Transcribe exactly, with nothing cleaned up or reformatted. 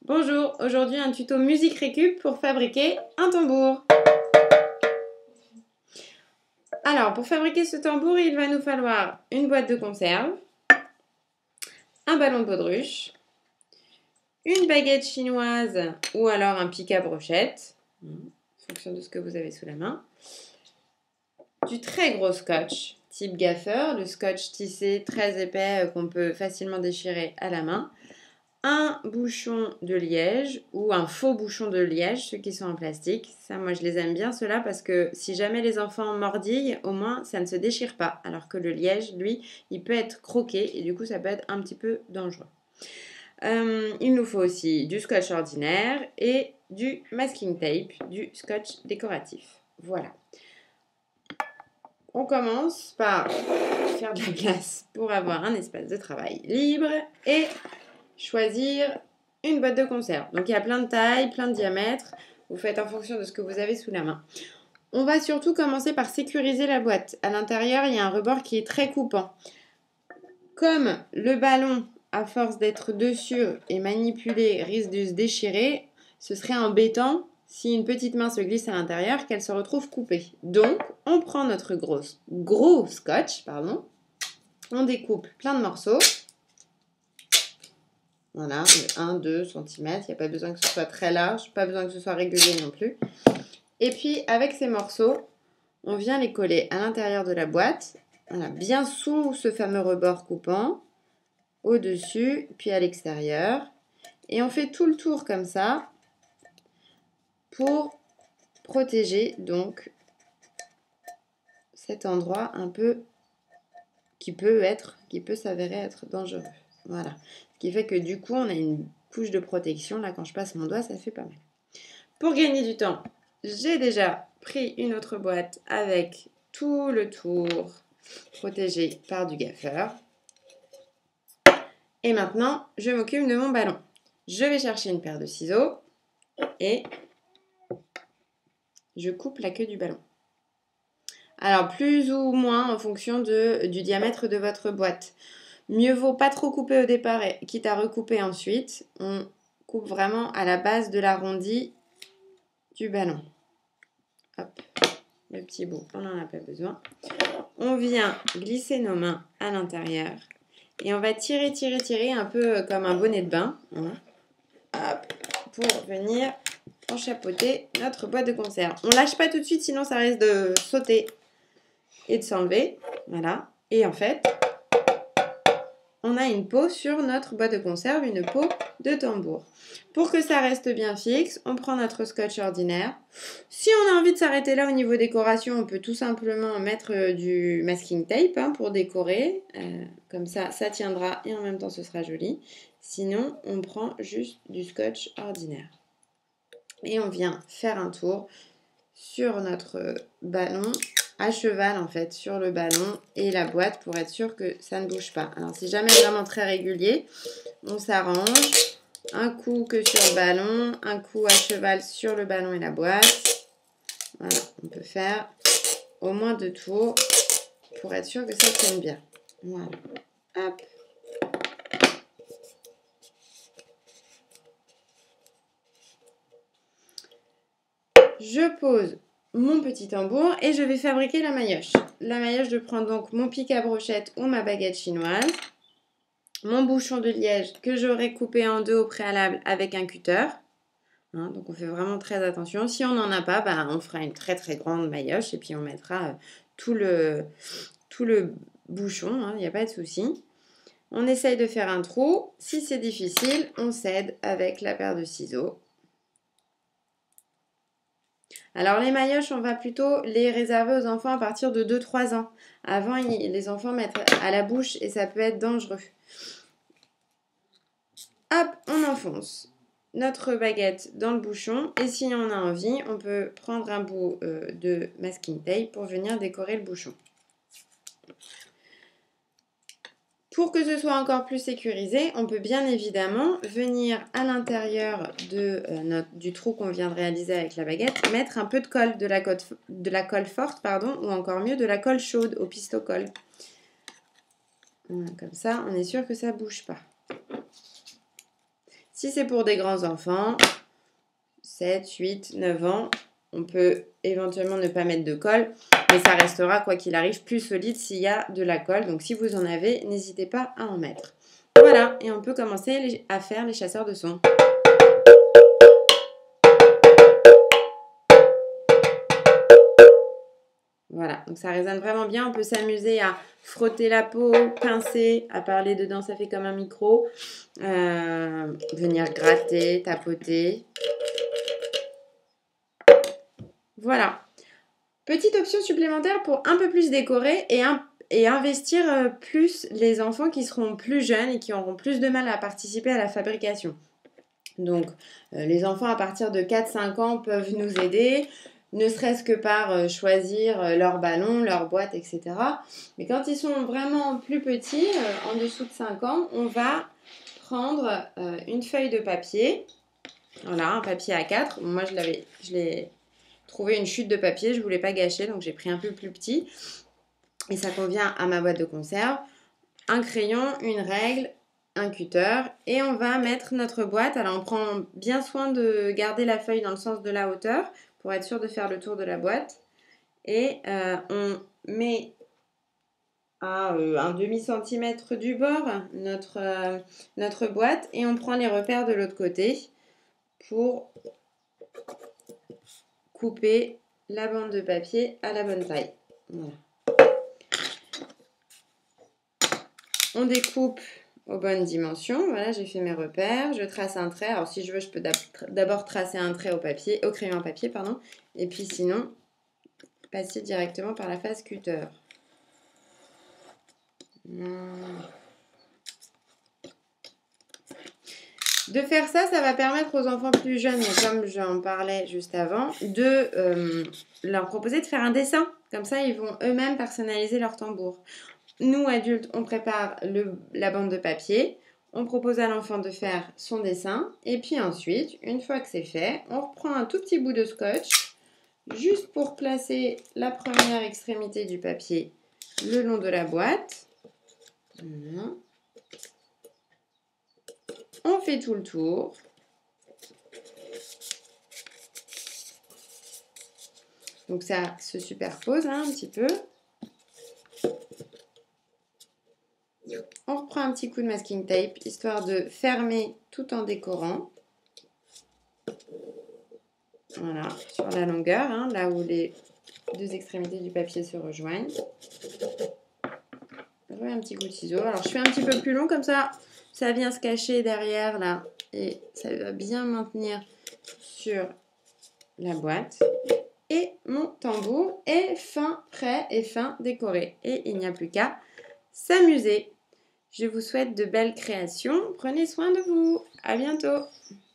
Bonjour, aujourd'hui un tuto musique récup pour fabriquer un tambour. Alors, pour fabriquer ce tambour, il va nous falloir une boîte de conserve, un ballon de baudruche, une baguette chinoise ou alors un pic à brochette, en fonction de ce que vous avez sous la main, du très gros scotch, type gaffeur, le scotch tissé très épais qu'on peut facilement déchirer à la main, un bouchon de liège ou un faux bouchon de liège, ceux qui sont en plastique. Ça, moi, je les aime bien, ceux-là, parce que si jamais les enfants mordillent, au moins, ça ne se déchire pas. Alors que le liège, lui, il peut être croqué et du coup, ça peut être un petit peu dangereux. Euh, il nous faut aussi du scotch ordinaire et du masking tape, du scotch décoratif. Voilà. On commence par faire de la place pour avoir un espace de travail libre et choisir une boîte de conserve. Donc il y a plein de tailles, plein de diamètres. Vous faites en fonction de ce que vous avez sous la main. On va surtout commencer par sécuriser la boîte. À l'intérieur, il y a un rebord qui est très coupant. Comme le ballon, à force d'être dessus et manipulé, risque de se déchirer, ce serait embêtant si une petite main se glisse à l'intérieur qu'elle se retrouve coupée. Donc, on prend notre gros, gros scotch, pardon, on découpe plein de morceaux. Voilà, un à deux centimètres, il n'y a pas besoin que ce soit très large, pas besoin que ce soit régulier non plus. Et puis, avec ces morceaux, on vient les coller à l'intérieur de la boîte, voilà, bien sous ce fameux rebord coupant, au-dessus, puis à l'extérieur. Et on fait tout le tour comme ça, pour protéger donc cet endroit un peu qui peut être, qui peut s'avérer être dangereux. Voilà. Ce qui fait que du coup, on a une couche de protection. Là, quand je passe mon doigt, ça fait pas mal. Pour gagner du temps, j'ai déjà pris une autre boîte avec tout le tour protégé par du gaffeur. Et maintenant, je m'occupe de mon ballon. Je vais chercher une paire de ciseaux et je coupe la queue du ballon. Alors, plus ou moins en fonction de, du diamètre de votre boîte. Mieux vaut pas trop couper au départ, quitte à recouper ensuite. On coupe vraiment à la base de l'arrondi du ballon. Hop, le petit bout, on n'en a pas besoin. On vient glisser nos mains à l'intérieur et on va tirer, tirer, tirer un peu comme un bonnet de bain. Hein. Hop, pour venir enchapeauter notre boîte de conserve. On lâche pas tout de suite, sinon ça risque de sauter et de s'enlever. Voilà. Et en fait, on a une peau sur notre boîte de conserve, une peau de tambour. Pour que ça reste bien fixe, on prend notre scotch ordinaire. Si on a envie de s'arrêter là au niveau décoration, on peut tout simplement mettre du masking tape hein, pour décorer. Euh, comme ça, ça tiendra et en même temps, ce sera joli. Sinon, on prend juste du scotch ordinaire. Et on vient faire un tour sur notre ballon, à cheval en fait, sur le ballon et la boîte pour être sûr que ça ne bouge pas. Alors, c'est jamais vraiment très régulier. On s'arrange. Un coup que sur le ballon, un coup à cheval sur le ballon et la boîte. Voilà, on peut faire au moins deux tours pour être sûr que ça tienne bien. Voilà. Hop. Je pose mon petit tambour et je vais fabriquer la maillotche. La maillotche, je prends donc mon pic à brochette ou ma baguette chinoise. Mon bouchon de liège que j'aurais coupé en deux au préalable avec un cutter. Hein, donc on fait vraiment très attention. Si on n'en a pas, bah, on fera une très très grande maillotche et puis on mettra euh, tout, le, tout le bouchon, il n'y a pas de souci. On essaye de faire un trou. Si c'est difficile, on s'aide avec la paire de ciseaux. Alors les maillotches, on va plutôt les réserver aux enfants à partir de deux trois ans. Avant, les enfants mettent à la bouche et ça peut être dangereux. Hop, on enfonce notre baguette dans le bouchon et si on a envie, on peut prendre un bout euh, de masking tape pour venir décorer le bouchon. Pour que ce soit encore plus sécurisé, on peut bien évidemment venir à l'intérieur de, euh, notre, du trou qu'on vient de réaliser avec la baguette, mettre un peu de colle, de la, colle, de la colle forte, pardon, ou encore mieux de la colle chaude au pistocolle. Voilà, comme ça, on est sûr que ça ne bouge pas. Si c'est pour des grands enfants, sept, huit, neuf ans, on peut éventuellement ne pas mettre de colle, mais ça restera, quoi qu'il arrive, plus solide s'il y a de la colle. Donc si vous en avez, n'hésitez pas à en mettre. Voilà, et on peut commencer à faire les chasseurs de sons. Voilà, donc ça résonne vraiment bien. On peut s'amuser à frotter la peau, pincer, à parler dedans, ça fait comme un micro. Euh, venir gratter, tapoter. Voilà. Petite option supplémentaire pour un peu plus décorer et, un, et investir plus les enfants qui seront plus jeunes et qui auront plus de mal à participer à la fabrication. Donc, euh, les enfants à partir de quatre cinq ans peuvent nous aider, ne serait-ce que par euh, choisir euh, leur ballon, leur boîte, et cetera. Mais quand ils sont vraiment plus petits, euh, en dessous de cinq ans, on va prendre euh, une feuille de papier. Voilà, un papier A quatre. Moi, je l'avais, je l'ai trouvé une chute de papier, je ne voulais pas gâcher, donc j'ai pris un peu plus petit. Et ça convient à ma boîte de conserve. Un crayon, une règle, un cutter, et on va mettre notre boîte. Alors on prend bien soin de garder la feuille dans le sens de la hauteur pour être sûr de faire le tour de la boîte. Et euh, on met à euh, un demi centimètre du bord notre, euh, notre boîte et on prend les repères de l'autre côté pour couper la bande de papier à la bonne taille. Voilà. On découpe aux bonnes dimensions. Voilà, j'ai fait mes repères. Je trace un trait. Alors, si je veux, je peux d'abord tracer un trait au papier, au crayon à papier, pardon. Et puis, sinon, passer directement par la phase cutter. De faire ça, ça va permettre aux enfants plus jeunes, comme j'en parlais juste avant, de euh, leur proposer de faire un dessin. Comme ça, ils vont eux-mêmes personnaliser leur tambour. Nous, adultes, on prépare le, la bande de papier, on propose à l'enfant de faire son dessin, et puis ensuite, une fois que c'est fait, on reprend un tout petit bout de scotch, juste pour placer la première extrémité du papier le long de la boîte. Voilà. On fait tout le tour. Donc ça se superpose hein, un petit peu. On reprend un petit coup de masking tape, histoire de fermer tout en décorant. Voilà, sur la longueur, hein, là où les deux extrémités du papier se rejoignent. Je mets un petit coup de ciseau. Alors je fais un petit peu plus long, comme ça, ça vient se cacher derrière là. Et ça va bien maintenir sur la boîte. Et mon tambour est fin prêt et fin décoré. Et il n'y a plus qu'à s'amuser. Je vous souhaite de belles créations. Prenez soin de vous. À bientôt.